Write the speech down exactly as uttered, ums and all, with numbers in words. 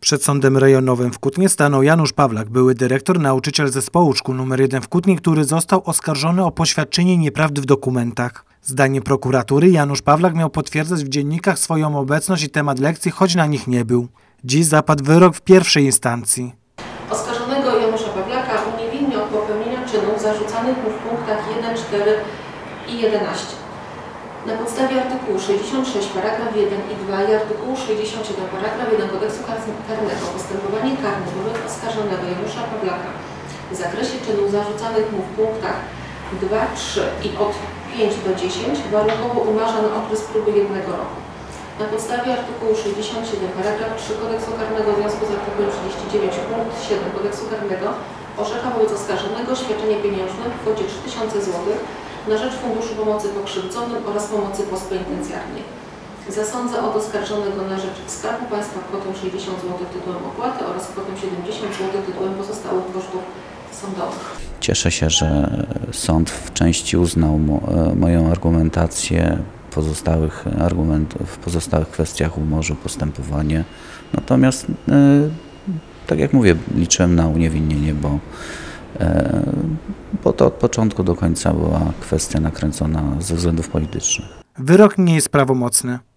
Przed sądem rejonowym w Kutnie stanął Janusz Pawlak, były dyrektor, nauczyciel zespołu szkół numer jeden w Kutnie, który został oskarżony o poświadczenie nieprawdy w dokumentach. Zdaniem prokuratury Janusz Pawlak miał potwierdzać w dziennikach swoją obecność i temat lekcji, choć na nich nie był. Dziś zapadł wyrok w pierwszej instancji. Oskarżonego Janusza Pawlaka uniewinnia od popełnienia czynów zarzucanych mu w punktach jeden, cztery i jedenaście. Na podstawie artykułu sześćdziesiąt sześć paragraf jeden i dwa i artykułu sześćdziesiąt siedem paragraf jeden Kodeksu karnego postępowanie karne wobec oskarżonego Janusza Pawlaka w zakresie czynów zarzucanych mu w punktach dwa, trzy i od pięć do dziesięciu warunkowo umarza na okres próby jednego roku. Na podstawie artykułu sześćdziesiąt siedem paragraf trzy Kodeksu karnego w związku z artykułem trzydzieści dziewięć punkt siedem Kodeksu karnego orzeka wobec oskarżonego świadczenie pieniężne w kwocie trzy tysiące złotych na rzecz Funduszu Pomocy Pokrzywdzonym oraz Pomocy Postpenitencjarnej. Zasądza od oskarżonego na rzecz Skarbu Państwa kwotę sześćdziesiąt złotych tytułem opłaty oraz kwotę siedemdziesiąt złotych tytułem pozostałych kosztów sądowych. Cieszę się, że sąd w części uznał mo moją argumentację, pozostałych argumentów, w pozostałych kwestiach umorzył postępowanie. Natomiast, yy, tak jak mówię, liczyłem na uniewinnienie, bo bo to od początku do końca była kwestia nakręcona ze względów politycznych. Wyrok nie jest prawomocny.